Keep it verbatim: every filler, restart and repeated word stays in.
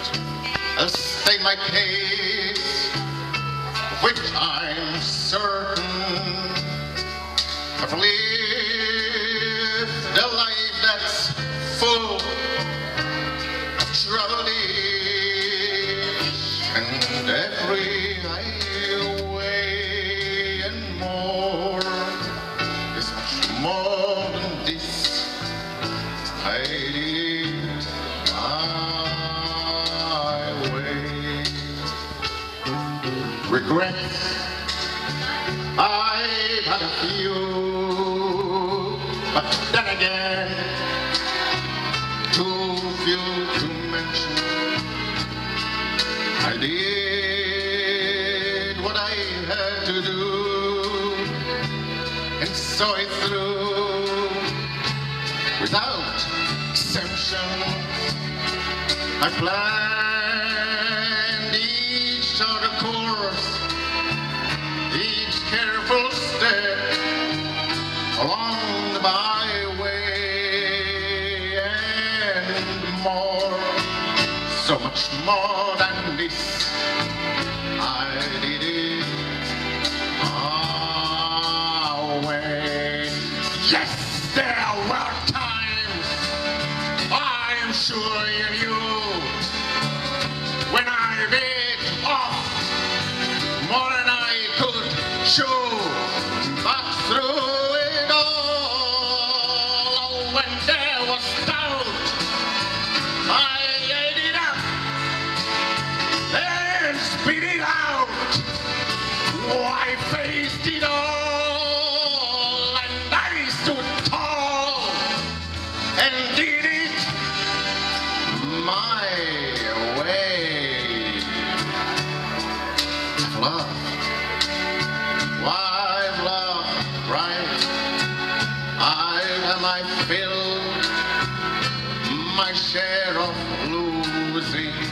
I'll state my case, which I'm certain I've lived a life that's full of trouble and every highway and more is much more than this. I did my way. Regrets, I've had a few, but then again, too few to mention. I did what I had to do and saw it through without exemption. I planned each sort of course, each careful step along the byway, and more, so much more than this. I did it our way. Yes, there were times, I am sure you knew, when I bit off more than I could chew. But through it all, when there was doubt, I ate it up and spit it out. I faced it all, and I stood tall and did it my way. Love, why love, right? I have my fill, my share of losing.